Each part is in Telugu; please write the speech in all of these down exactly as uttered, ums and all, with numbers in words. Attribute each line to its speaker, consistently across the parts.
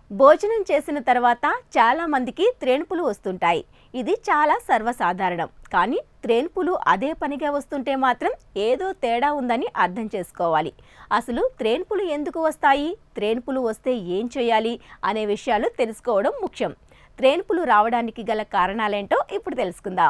Speaker 1: భోజనం చేసిన తర్వాత చాలా మందికి త్రేన్పులు వస్తుంటాయి. ఇది చాలా సర్వసాధారణం. కానీ త్రేన్పులు అదే పనిగా వస్తుంటే మాత్రం ఏదో తేడా ఉందని అర్థం చేసుకోవాలి. అసలు త్రేన్పులు ఎందుకు వస్తాయి, త్రేన్పులు వస్తే ఏం చేయాలి అనే విషయాలు తెలుసుకోవడం ముఖ్యం. త్రేన్పులు రావడానికి గల కారణాలేంటో ఇప్పుడు తెలుసుకుందాం.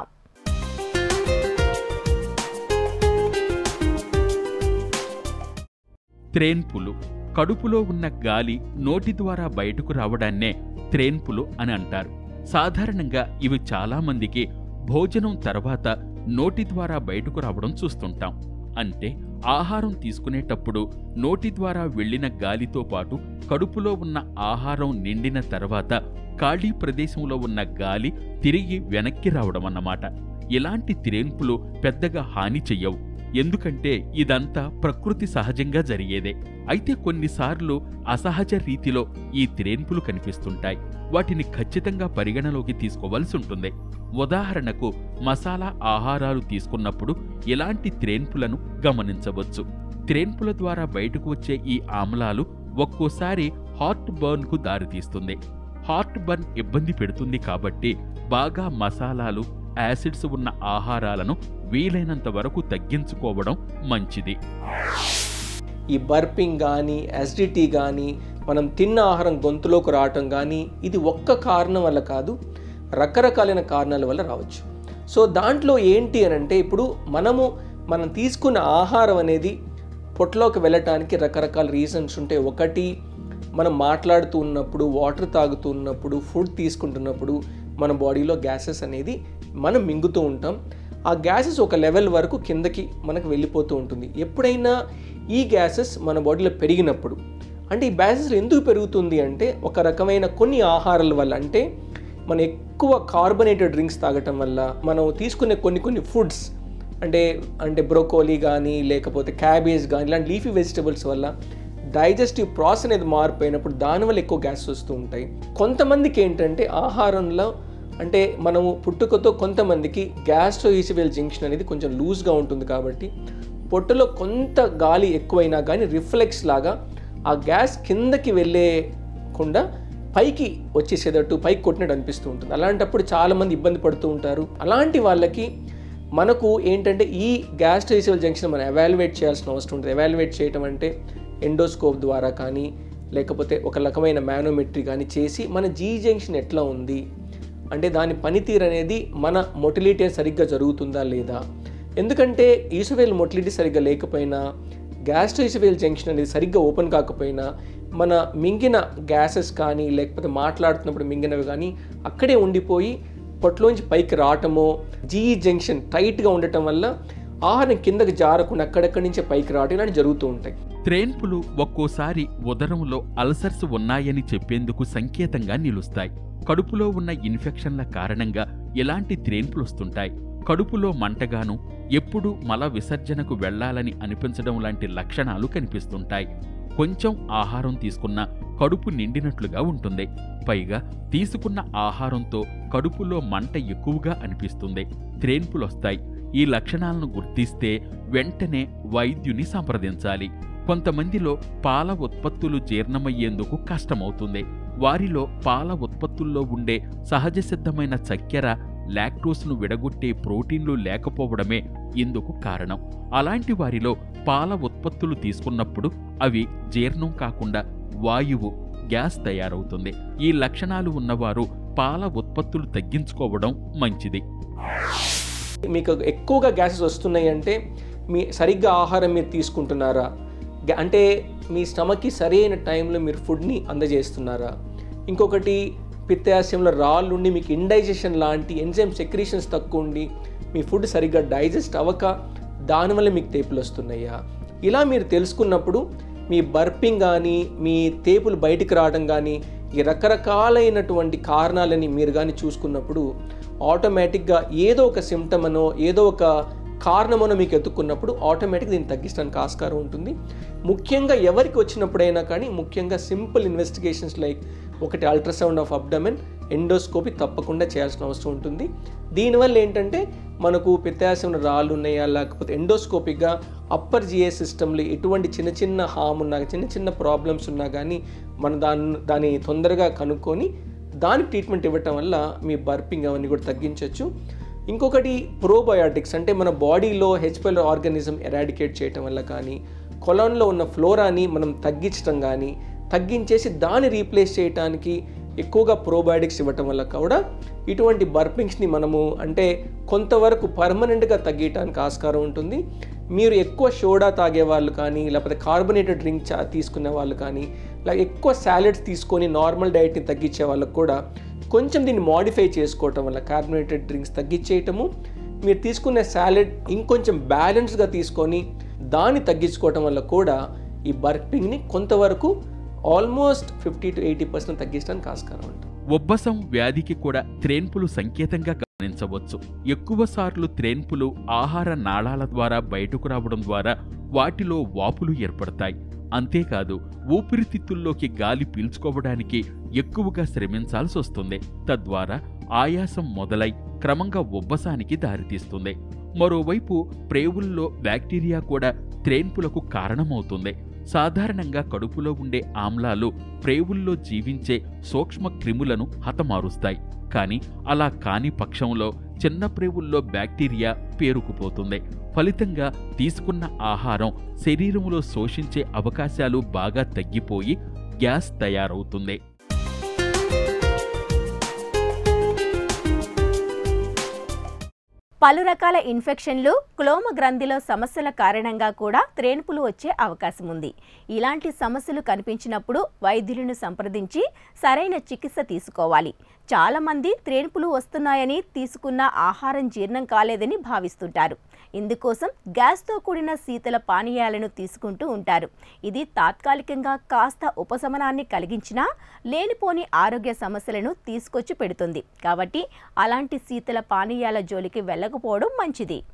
Speaker 2: త్రేన్పులు కడుపులో ఉన్న గాలి నోటి ద్వారా బయటకు రావడాన్నే త్రేన్పులు అని అంటారు. సాధారణంగా ఇవి చాలామందికి భోజనం తర్వాత నోటి ద్వారా బయటకు రావడం చూస్తుంటాం. అంటే ఆహారం తీసుకునేటప్పుడు నోటి ద్వారా వెళ్లిన గాలితో పాటు కడుపులో ఉన్న ఆహారం నిండిన తర్వాత ఖాళీ ప్రదేశంలో ఉన్న గాలి తిరిగి వెనక్కి రావడం అన్నమాట. ఇలాంటి త్రేన్పులు పెద్దగా హాని చెయ్యవు, ఎందుకంటే ఇదంతా ప్రకృతి సహజంగా జరిగేదే. అయితే కొన్నిసార్లు అసహజ రీతిలో ఈ త్రేన్పులు కనిపిస్తుంటాయి. వాటిని ఖచ్చితంగా పరిగణలోకి తీసుకోవాల్సి ఉంటుంది. ఉదాహరణకు మసాలా ఆహారాలు తీసుకున్నప్పుడు ఇలాంటి త్రేన్పులను గమనించవచ్చు. త్రేన్పుల ద్వారా బయటకు వచ్చే ఈ ఆమ్లాలు ఒక్కోసారి హార్ట్ బర్న్కు దారితీస్తుంది. హార్ట్ బర్న్ ఇబ్బంది పెడుతుంది కాబట్టి బాగా మసాలాలు, యాసిడ్స్ ఉన్న ఆహారాలను వీలైనంత వరకు తగ్గించుకోవడం మంచిది.
Speaker 3: ఈ బర్పింగ్ కానీ, యాసిడిటీ కానీ, మనం తిన్న ఆహారం గొంతులోకి రావటం కానీ, ఇది ఒక్క కారణం వల్ల కాదు, రకరకాలైన కారణాల వల్ల రావచ్చు. సో దాంట్లో ఏంటి అని అంటే, ఇప్పుడు మనము మనం తీసుకున్న ఆహారం అనేది పొట్టలోకి వెళ్ళటానికి రకరకాల రీజన్స్ ఉంటాయి. ఒకటి, మనం మాట్లాడుతూ ఉన్నప్పుడు, వాటర్ తాగుతూ ఉన్నప్పుడు, ఫుడ్ తీసుకుంటున్నప్పుడు మన బాడీలో గ్యాసెస్ అనేది మనం మింగుతూ ఉంటాం. ఆ గ్యాసెస్ ఒక లెవెల్ వరకు కిందకి మనకు వెళ్ళిపోతూ ఉంటుంది. ఎప్పుడైనా ఈ గ్యాసెస్ మన బాడీలో పెరిగినప్పుడు, అంటే ఈ గ్యాసెస్ ఎందుకు పెరుగుతుంది అంటే ఒక రకమైన కొన్ని ఆహారాల వల్ల, అంటే మనం ఎక్కువ కార్బోనేటెడ్ డ్రింక్స్ తాగటం వల్ల, మనం తీసుకునే కొన్ని కొన్ని ఫుడ్స్ అంటే అంటే బ్రోకోలీ కానీ, లేకపోతే క్యాబేజ్ కానీ, ఇలాంటి లీఫీ వెజిటబుల్స్ వల్ల డైజెస్టివ్ ప్రాసెస్ అనేది మారిపోయినప్పుడు దానివల్ల ఎక్కువ గ్యాస్ వస్తూ ఉంటాయి. కొంతమందికి ఏంటంటే ఆహారంలో, అంటే మనము పుట్టుకతో కొంతమందికి గ్యాస్ట్రోఈసోఫేజియల్ జంక్షన్ అనేది కొంచెం లూజ్గా ఉంటుంది కాబట్టి పొట్టలో కొంత గాలి ఎక్కువైనా కానీ రిఫ్లెక్స్ లాగా ఆ గ్యాస్ కిందకి వెళ్ళేకుండా పైకి వచ్చేసేటట్టు, పైకి కొట్టినట్టు అనిపిస్తూ ఉంటుంది. అలాంటప్పుడు చాలామంది ఇబ్బంది పడుతూ ఉంటారు. అలాంటి వాళ్ళకి మనకు ఏంటంటే ఈ గ్యాస్ట్రోఈసోఫేజియల్ జంక్షన్ మనం ఎవాల్యుయేట్ చేయాల్సిన అవసరం ఉంటుంది. ఎవాల్యుయేట్ చేయటం అంటే ఎండోస్కోప్ ద్వారా కానీ, లేకపోతే ఒక రకమైన మ్యానోమెట్రీ కానీ చేసి మన జీ జంక్షన్ ఎట్లా ఉంది, అంటే దాని పనితీరు అనేది మన మొటిలిటీ సరిగ్గా జరుగుతుందా లేదా. ఎందుకంటే ఈసోఫేజియల్ మొటిలిటీ సరిగ్గా లేకపోయినా, గ్యాస్ట్రోఈసోఫేజియల్ జంక్షన్ అనేది సరిగ్గా ఓపెన్ కాకపోయినా, మన మింగిన గ్యాసెస్ కానీ, లేకపోతే మాట్లాడుతున్నప్పుడు మింగినవి కానీ అక్కడే ఉండిపోయి పొట్టలోంచి పైకి రావటమో, జీ జంక్షన్ టైట్గా ఉండటం వల్ల ఆహారం కిందకి జారకుండా అక్కడక్కడి నుంచే పైకి రావటం ఇలాంటి జరుగుతూ ఉంటాయి.
Speaker 2: త్రేన్పులు ఒక్కోసారి ఉదరంలో అల్సర్స్ ఉన్నాయని చెప్పేందుకు సంకేతంగా నిలుస్తాయి. కడుపులో ఉన్న ఇన్ఫెక్షన్ల కారణంగా ఇలాంటి త్రేన్పులు వస్తుంటాయి. కడుపులో మంటగాను, ఎప్పుడూ మల విసర్జనకు వెళ్లాలని అనిపించడం లాంటి లక్షణాలు కనిపిస్తుంటాయి. కొంచెం ఆహారం తీసుకున్నా కడుపు నిండినట్లుగా ఉంటుంది. పైగా తీసుకున్న ఆహారంతో కడుపులో మంట ఎక్కువగా అనిపిస్తుంది. త్రేన్పులొస్తాయి. ఈ లక్షణాలను గుర్తిస్తే వెంటనే వైద్యుని సంప్రదించాలి. కొంతమందిలో పాల ఉత్పత్తులు జీర్ణమయ్యేందుకు కష్టమవుతుంది. వారిలో పాల ఉత్పత్తుల్లో ఉండే సహజ సిద్ధమైన చక్కెర, లాక్టోస్ను విడగొట్టే ప్రోటీన్లు లేకపోవడమే ఇందుకు కారణం. అలాంటి వారిలో పాల ఉత్పత్తులు తీసుకున్నప్పుడు అవి జీర్ణం కాకుండా వాయువు, గ్యాస్ తయారవుతుంది. ఈ లక్షణాలు ఉన్నవారు పాల ఉత్పత్తులు తగ్గించుకోవడం మంచిది.
Speaker 3: మీకు ఎక్కువగా గ్యాసెస్ వస్తున్నాయి అంటే మీ సరిగ్గా ఆహారం మీరు తీసుకుంటున్నారా, అంటే మీ స్టమక్కి సరైన టైంలో మీరు ఫుడ్ని అందజేస్తున్నారా. ఇంకొకటి, పిత్తాశయంలో రాళ్ళు ఉండి మీకు ఇండైజెషన్ లాంటి ఎంజైమ్ సెక్రీషన్స్ తక్కువ ఉండి మీ ఫుడ్ సరిగ్గా డైజెస్ట్ అవ్వక దానివల్ల మీకు తేపులు వస్తున్నాయా. ఇలా మీరు తెలుసుకున్నప్పుడు మీ బర్పింగ్ కానీ, మీ తేపులు బయటికి రావడం కానీ, ఈ రకరకాలైనటువంటి కారణాలని మీరు కానీ చూసుకున్నప్పుడు ఆటోమేటిక్గా ఏదో ఒక సిమ్టమ్ అనో, ఏదో ఒక కారణమనో మీకు ఎత్తుక్కున్నప్పుడు ఆటోమేటిక్గా దీన్ని తగ్గించడానికి ఆస్కారం ఉంటుంది. ముఖ్యంగా ఎవరికి వచ్చినప్పుడైనా కానీ, ముఖ్యంగా సింపుల్ ఇన్వెస్టిగేషన్స్ లైక్ ఒకటి అల్ట్రాసౌండ్ ఆఫ్ అబ్డమెన్, ఎండోస్కోపీ తప్పకుండా చేయాల్సిన అవసరం ఉంటుంది. దీనివల్ల ఏంటంటే మనకు పిత్తాశయంలో రాళ్ళు ఉన్నాయా, లేకపోతే ఎండోస్కోపిక్గా అప్పర్ జిఏ సిస్టంలో ఎటువంటి చిన్న చిన్న హామ్ ఉన్నా, చిన్న చిన్న ప్రాబ్లమ్స్ ఉన్నా కానీ మనం దాన్ని దాన్ని తొందరగా కనుక్కొని దానికి ట్రీట్మెంట్ ఇవ్వటం వల్ల మీ బర్పింగ్ అవన్నీ కూడా తగ్గించవచ్చు. ఇంకొకటి ప్రోబయోటిక్స్, అంటే మన బాడీలో హెచ్ పైలోరీ ఆర్గానిజం ఎరాడికేట్ చేయటం వల్ల కానీ, కొలాన్లో ఉన్న ఫ్లోరాని మనం తగ్గించడం కానీ, తగ్గించేసి దాన్ని రీప్లేస్ చేయడానికి ఎక్కువగా ప్రోబయోటిక్స్ ఇవ్వటం వల్ల కూడా ఇటువంటి బర్పింగ్స్ని మనము అంటే కొంతవరకు పర్మనెంట్గా తగ్గించడానికి ఆస్కారం ఉంటుంది. మీరు ఎక్కువ సోడా తాగే వాళ్ళు కానీ, లేకపోతే కార్బొనేటెడ్ డ్రింక్ చా తీసుకునే వాళ్ళు కానీ, లేక ఎక్కువ సాలెడ్స్ తీసుకొని నార్మల్ డైట్ని తగ్గించే వాళ్ళకు కూడా కొంచెం దీన్ని మాడిఫై చేసుకోవటం వల్ల కార్బొనేటెడ్ డ్రింక్స్ తగ్గించేయటము, మీరు తీసుకునే సాలెడ్ ఇంకొంచెం బ్యాలెన్స్గా తీసుకొని దాన్ని తగ్గించుకోవటం వల్ల కూడా ఈ బర్పింగ్ని కొంతవరకు almost fifty to eighty percent తగ్గించడానికి ఆస్కారం ఉంటుంది.
Speaker 2: ఉబ్బసం వ్యాధికి కూడా త్రేన్పులు సంకేతంగా గమనించవచ్చు. ఎక్కువ సార్లు త్రేన్పులు ఆహార నాళాల ద్వారా బయటకు రావడం ద్వారా వాటిలో వాపులు ఏర్పడతాయి. అంతేకాదు ఊపిరితిత్తుల్లోకి గాలి పీల్చుకోవడానికి ఎక్కువగా శ్రమించాల్సి వస్తుంది. తద్వారా ఆయాసం మొదలై క్రమంగా ఉబ్బసానికి దారితీస్తుంది. మరోవైపు ప్రేవుల్లో బ్యాక్టీరియా కూడా త్రేన్పులకు కారణమవుతుంది. సాధారణంగా కడుపులో ఉండే ఆమ్లాలు ప్రేవుల్లో జీవించే సూక్ష్మ క్రిములను హతమారుస్తాయి. కానీ అలా కాని పక్షంలో చిన్న ప్రేవుల్లో బ్యాక్టీరియా పేరుకుపోతుంది. ఫలితంగా తీసుకున్న ఆహారం శరీరంలో శోషించే అవకాశాలు బాగా తగ్గిపోయి గ్యాస్ తయారవుతుంది.
Speaker 1: పలు రకాల ఇన్ఫెక్షన్లు, క్లోమ గ్రంథిలో సమస్యల కారణంగా కూడా త్రేన్పులు వచ్చే అవకాశం ఉంది. ఇలాంటి సమస్యలు కనిపించినప్పుడు వైద్యులను సంప్రదించి సరైన చికిత్స తీసుకోవాలి. చాలామంది త్రేన్పులు వస్తున్నాయని తీసుకున్న ఆహారం జీర్ణం కాలేదని భావిస్తుంటారు. ఇందుకోసం గ్యాస్తో కూడిన శీతల పానీయాలను తీసుకుంటూ ఉంటారు. ఇది తాత్కాలికంగా కాస్త ఉపశమనాన్ని కలిగించినా లేనిపోని ఆరోగ్య సమస్యలను తీసుకొచ్చి పెడుతుంది. కాబట్టి అలాంటి శీతల పానీయాల జోలికి వెళ్ళకపోవడం మంచిది.